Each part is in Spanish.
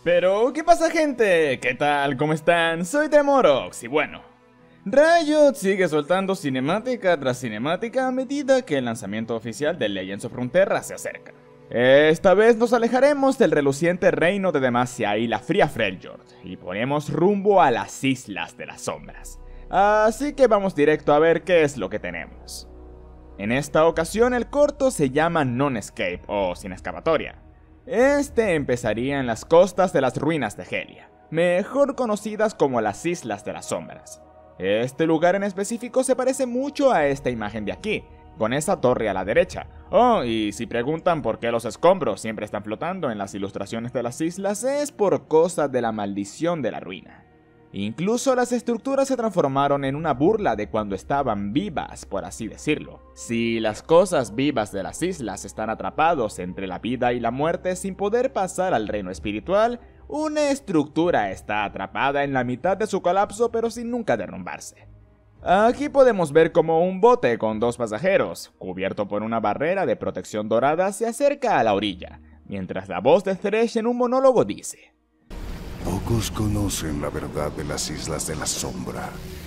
Pero, ¿qué pasa, gente? ¿Qué tal? ¿Cómo están? Soy Tremorox y bueno, Riot sigue soltando cinemática tras cinemática a medida que el lanzamiento oficial de Legends of Runeterra se acerca. Esta vez nos alejaremos del reluciente reino de Demacia y la fría Freljord y ponemos rumbo a las Islas de las Sombras. Así que vamos directo a ver qué es lo que tenemos. En esta ocasión el corto se llama Non-Escape o Sin Escapatoria. Este empezaría en las costas de las ruinas de Helia, mejor conocidas como las Islas de las Sombras. Este lugar en específico se parece mucho a esta imagen de aquí, con esa torre a la derecha. Oh, y si preguntan por qué los escombros siempre están flotando en las ilustraciones de las islas, es por causa de la maldición de la ruina. Incluso las estructuras se transformaron en una burla de cuando estaban vivas, por así decirlo. Si las cosas vivas de las islas están atrapados entre la vida y la muerte sin poder pasar al reino espiritual, una estructura está atrapada en la mitad de su colapso pero sin nunca derrumbarse. Aquí podemos ver como un bote con dos pasajeros, cubierto por una barrera de protección dorada, se acerca a la orilla, mientras la voz de Thresh en un monólogo dice: Pocos conocen la verdad de las Islas de la Sombra.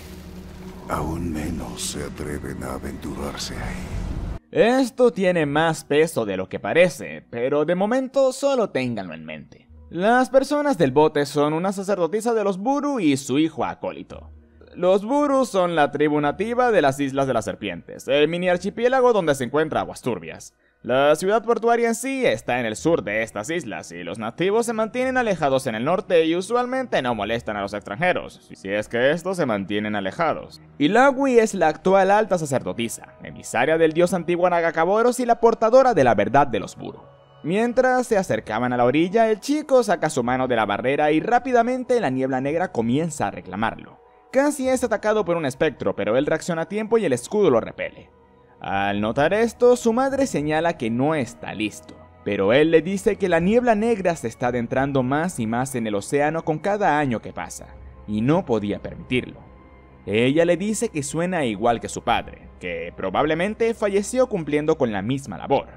Aún menos se atreven a aventurarse ahí. Esto tiene más peso de lo que parece, pero de momento solo ténganlo en mente. Las personas del bote son una sacerdotisa de los Buru y su hijo acólito. Los Buru son la tribu nativa de las Islas de las Serpientes, el mini archipiélago donde se encuentra Aguas Turbias. La ciudad portuaria en sí está en el sur de estas islas y los nativos se mantienen alejados en el norte y usualmente no molestan a los extranjeros, si es que estos se mantienen alejados. Illawi es la actual alta sacerdotisa, emisaria del dios antiguo Nagakaboros y la portadora de la verdad de los Buru. Mientras se acercaban a la orilla, el chico saca su mano de la barrera y rápidamente la niebla negra comienza a reclamarlo. Casi es atacado por un espectro, pero él reacciona a tiempo y el escudo lo repele. Al notar esto, su madre señala que no está listo, pero él le dice que la niebla negra se está adentrando más y más en el océano con cada año que pasa, y no podía permitirlo. Ella le dice que suena igual que su padre, que probablemente falleció cumpliendo con la misma labor.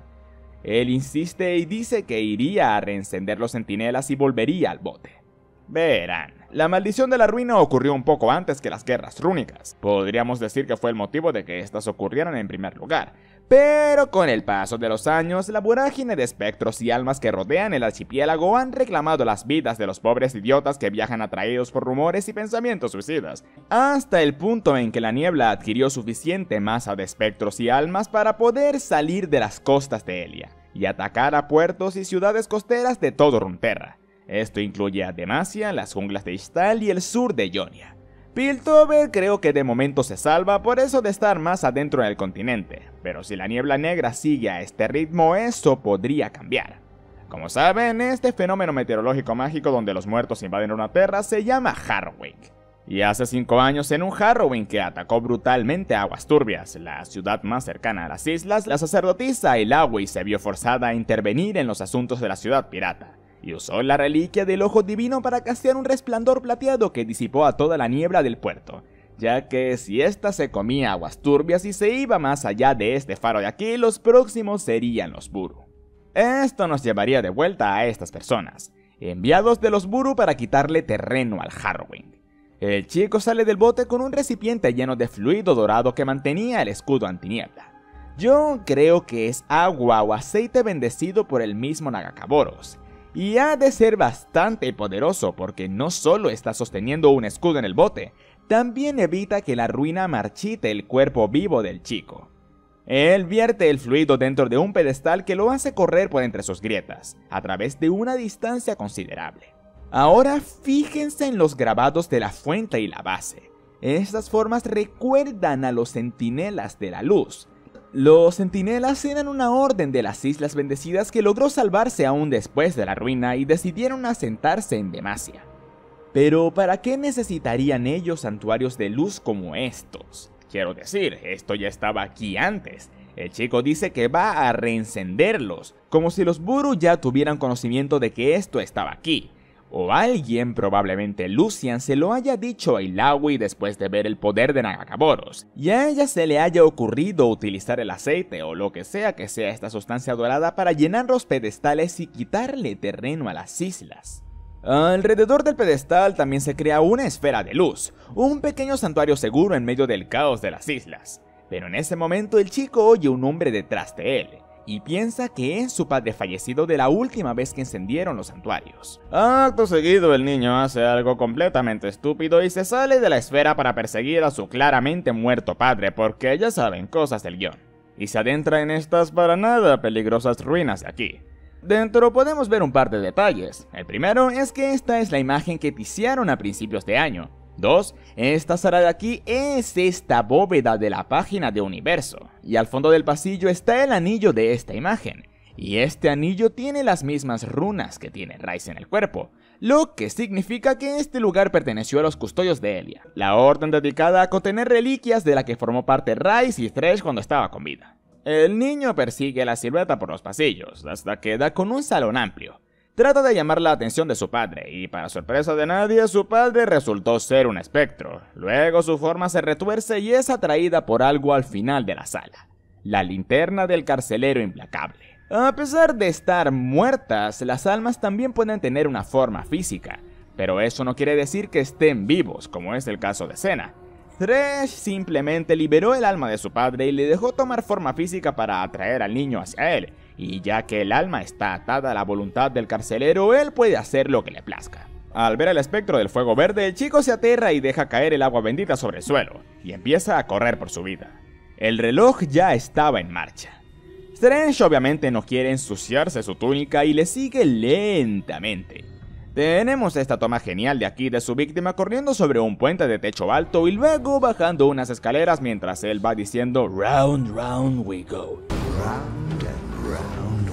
Él insiste y dice que iría a reencender los centinelas y volvería al bote. Verán, la maldición de la ruina ocurrió un poco antes que las guerras rúnicas. Podríamos decir que fue el motivo de que estas ocurrieran en primer lugar. Pero con el paso de los años, la vorágine de espectros y almas que rodean el archipiélago han reclamado las vidas de los pobres idiotas que viajan atraídos por rumores y pensamientos suicidas, hasta el punto en que la niebla adquirió suficiente masa de espectros y almas para poder salir de las costas de Helia y atacar a puertos y ciudades costeras de todo Runeterra. Esto incluye a Demacia, las junglas de Ixtal y el sur de Ionia. Piltover creo que de momento se salva por eso de estar más adentro del continente, pero si la niebla negra sigue a este ritmo, eso podría cambiar. Como saben, este fenómeno meteorológico mágico donde los muertos invaden Runeterra se llama Harrowing. Y hace 5 años, en un Harrowing que atacó brutalmente a Aguas Turbias, la ciudad más cercana a las islas, la sacerdotisa Illawi se vio forzada a intervenir en los asuntos de la ciudad pirata y usó la reliquia del ojo divino para castear un resplandor plateado que disipó a toda la niebla del puerto, ya que si ésta se comía Aguas Turbias y se iba más allá de este faro de aquí, los próximos serían los Buru. Esto nos llevaría de vuelta a estas personas, enviados de los Buru para quitarle terreno al Harrowing. El chico sale del bote con un recipiente lleno de fluido dorado que mantenía el escudo antiniebla. Yo creo que es agua o aceite bendecido por el mismo Nagakaboros. Y ha de ser bastante poderoso porque no solo está sosteniendo un escudo en el bote, también evita que la ruina marchite el cuerpo vivo del chico. Él vierte el fluido dentro de un pedestal que lo hace correr por entre sus grietas, a través de una distancia considerable. Ahora fíjense en los grabados de la fuente y la base. Estas formas recuerdan a los centinelas de la luz. Los centinelas eran una orden de las Islas Bendecidas que logró salvarse aún después de la ruina y decidieron asentarse en Demacia. Pero ¿para qué necesitarían ellos santuarios de luz como estos? Quiero decir, esto ya estaba aquí antes. El chico dice que va a reencenderlos, como si los Buru ya tuvieran conocimiento de que esto estaba aquí. O alguien, probablemente Lucian, se lo haya dicho a Illawi después de ver el poder de Nagakaboros, y a ella se le haya ocurrido utilizar el aceite o lo que sea esta sustancia dorada para llenar los pedestales y quitarle terreno a las islas. Alrededor del pedestal también se crea una esfera de luz, un pequeño santuario seguro en medio del caos de las islas. Pero en ese momento el chico oye un hombre detrás de él, y piensa que es su padre fallecido de la última vez que encendieron los santuarios. Acto seguido el niño hace algo completamente estúpido y se sale de la esfera para perseguir a su claramente muerto padre porque ya saben cosas del guión. Y se adentra en estas para nada peligrosas ruinas de aquí. Dentro podemos ver un par de detalles. El primero es que esta es la imagen que ticiaron a principios de año. 2. Esta sala de aquí es esta bóveda de la página de Universo. Y al fondo del pasillo está el anillo de esta imagen. Y este anillo tiene las mismas runas que tiene Rise en el cuerpo. Lo que significa que este lugar perteneció a los custodios de Elia, la orden dedicada a contener reliquias de la que formó parte Rise y Thresh cuando estaba con vida. El niño persigue a la silueta por los pasillos, hasta que da con un salón amplio. Trata de llamar la atención de su padre, y para sorpresa de nadie, su padre resultó ser un espectro. Luego su forma se retuerce y es atraída por algo al final de la sala. La linterna del carcelero implacable. A pesar de estar muertas, las almas también pueden tener una forma física, pero eso no quiere decir que estén vivos, como es el caso de Senna. Thresh simplemente liberó el alma de su padre y le dejó tomar forma física para atraer al niño hacia él, y ya que el alma está atada a la voluntad del carcelero, él puede hacer lo que le plazca. Al ver el espectro del fuego verde, el chico se aterra y deja caer el agua bendita sobre el suelo, y empieza a correr por su vida. El reloj ya estaba en marcha. Thresh obviamente no quiere ensuciarse su túnica y le sigue lentamente. Tenemos esta toma genial de aquí de su víctima corriendo sobre un puente de techo alto y luego bajando unas escaleras mientras él va diciendo "Round, round we go". Round and round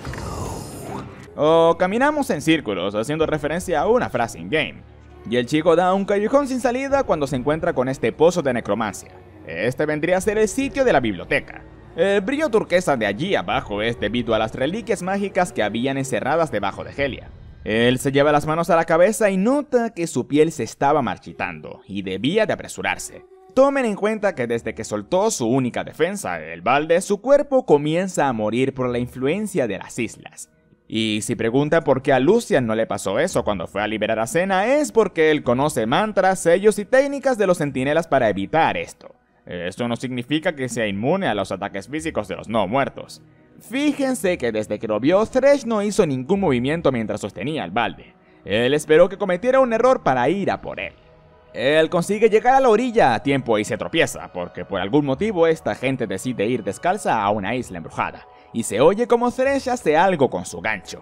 we go. O caminamos en círculos, haciendo referencia a una frase in-game. Y el chico da un callejón sin salida cuando se encuentra con este pozo de necromancia. Este vendría a ser el sitio de la biblioteca. El brillo turquesa de allí abajo es debido a las reliquias mágicas que habían encerradas debajo de Helia. Él se lleva las manos a la cabeza y nota que su piel se estaba marchitando y debía de apresurarse. Tomen en cuenta que desde que soltó su única defensa, el balde, su cuerpo comienza a morir por la influencia de las islas. Y si pregunta por qué a Lucian no le pasó eso cuando fue a liberar a Senna, es porque él conoce mantras, sellos y técnicas de los centinelas para evitar esto. Esto no significa que sea inmune a los ataques físicos de los no muertos. Fíjense que desde que lo vio, Thresh no hizo ningún movimiento mientras sostenía el balde. Él esperó que cometiera un error para ir a por él. Él consigue llegar a la orilla a tiempo y se tropieza, porque por algún motivo esta gente decide ir descalza a una isla embrujada, y se oye como Thresh hace algo con su gancho.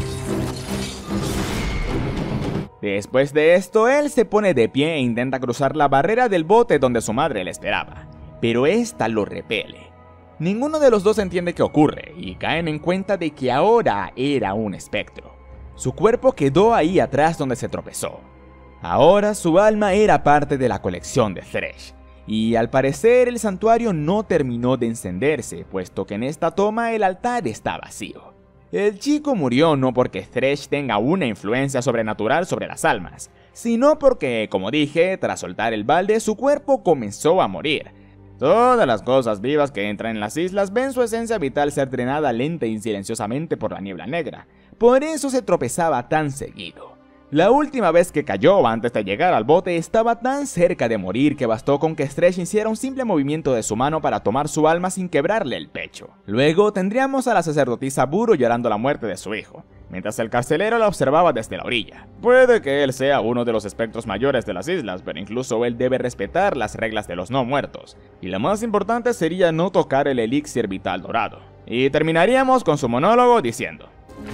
Después de esto, él se pone de pie e intenta cruzar la barrera del bote donde su madre le esperaba, pero esta lo repele. Ninguno de los dos entiende qué ocurre y caen en cuenta de que ahora era un espectro. Su cuerpo quedó ahí atrás donde se tropezó. Ahora su alma era parte de la colección de Thresh, y al parecer el santuario no terminó de encenderse, puesto que en esta toma el altar está vacío. El chico murió no porque Thresh tenga una influencia sobrenatural sobre las almas, sino porque, como dije, tras soltar el balde su cuerpo comenzó a morir. Todas las cosas vivas que entran en las islas ven su esencia vital ser drenada lenta y silenciosamente por la niebla negra, por eso se tropezaba tan seguido. La última vez que cayó antes de llegar al bote estaba tan cerca de morir que bastó con que Thresh hiciera un simple movimiento de su mano para tomar su alma sin quebrarle el pecho. Luego tendríamos a la sacerdotisa Buru llorando la muerte de su hijo, mientras el carcelero la observaba desde la orilla. Puede que él sea uno de los espectros mayores de las islas, pero incluso él debe respetar las reglas de los no muertos, y lo más importante sería no tocar el elixir vital dorado. Y terminaríamos con su monólogo diciendo: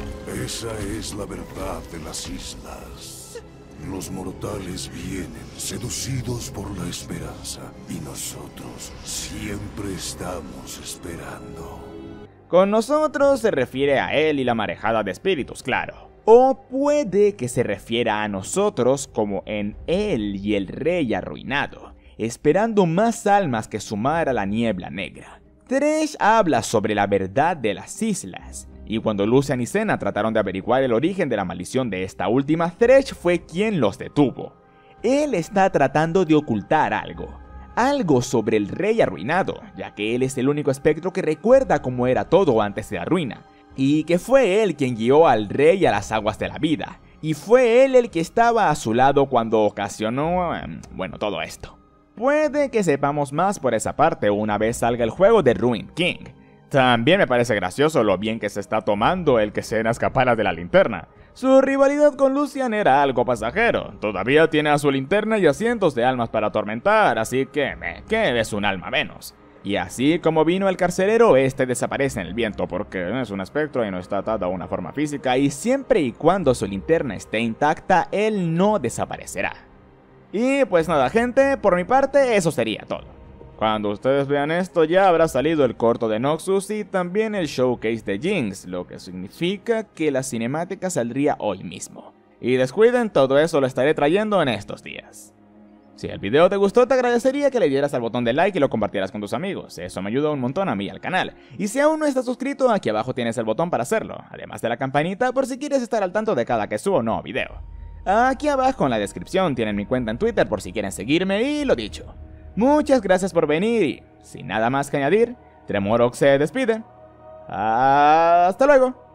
esa es la verdad de las islas. Los mortales vienen seducidos por la esperanza y nosotros siempre estamos esperando. Con nosotros se refiere a él y la marejada de espíritus, claro. O puede que se refiera a nosotros como en él y el rey arruinado, esperando más almas que sumar a la niebla negra. Thresh habla sobre la verdad de las islas. Y cuando Lucian y Senna trataron de averiguar el origen de la maldición de esta última, Thresh fue quien los detuvo. Él está tratando de ocultar algo sobre el rey arruinado, ya que él es el único espectro que recuerda cómo era todo antes de la ruina, y que fue él quien guió al rey a las aguas de la vida, y fue él el que estaba a su lado cuando ocasionó, todo esto. Puede que sepamos más por esa parte una vez salga el juego de Ruined King. También me parece gracioso lo bien que se está tomando el que Senna escapara de la linterna. Su rivalidad con Lucian era algo pasajero, todavía tiene a su linterna y a cientos de almas para atormentar, así que es un alma menos. Y así como vino el carcelero, este desaparece en el viento porque es un espectro y no está atado a una forma física, y siempre y cuando su linterna esté intacta, él no desaparecerá. Y pues nada gente, por mi parte eso sería todo. Cuando ustedes vean esto ya habrá salido el corto de Noxus y también el showcase de Jinx, lo que significa que la cinemática saldría hoy mismo. Y descuiden, todo eso lo estaré trayendo en estos días. Si el video te gustó, te agradecería que le dieras al botón de like y lo compartieras con tus amigos, eso me ayuda un montón a mí y al canal. Y si aún no estás suscrito, aquí abajo tienes el botón para hacerlo, además de la campanita por si quieres estar al tanto de cada que subo un nuevo video. Aquí abajo en la descripción tienen mi cuenta en Twitter por si quieren seguirme y lo dicho. Muchas gracias por venir y, sin nada más que añadir, Tremorox se despide. ¡Hasta luego!